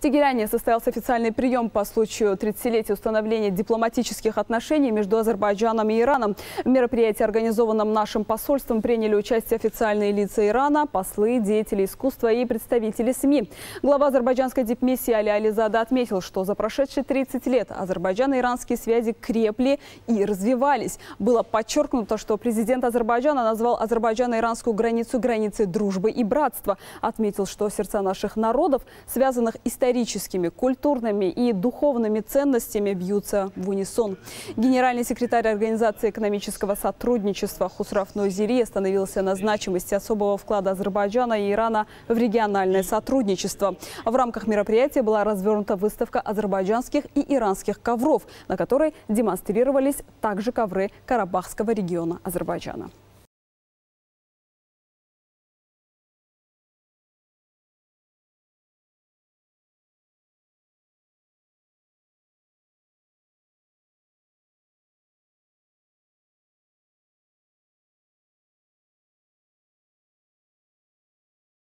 Тегеране состоялся официальный прием по случаю 30-летия установления дипломатических отношений между Азербайджаном и Ираном. В мероприятии, организованном нашим посольством, приняли участие официальные лица Ирана, послы, деятели искусства и представители СМИ. Глава азербайджанской дипмиссии Али Ализада отметил, что за прошедшие 30 лет азербайджано-иранские связи крепли и развивались. Было подчеркнуто, что президент Азербайджана назвал азербайджано-иранскую границу границей дружбы и братства. Отметил, что сердца наших народов, связанных историческими, культурными и духовными ценностями, бьются в унисон. Генеральный секретарь Организации экономического сотрудничества Хусраф Нозири остановился на значимости особого вклада Азербайджана и Ирана в региональное сотрудничество. В рамках мероприятия была развернута выставка азербайджанских и иранских ковров, на которой демонстрировались также ковры Карабахского региона Азербайджана.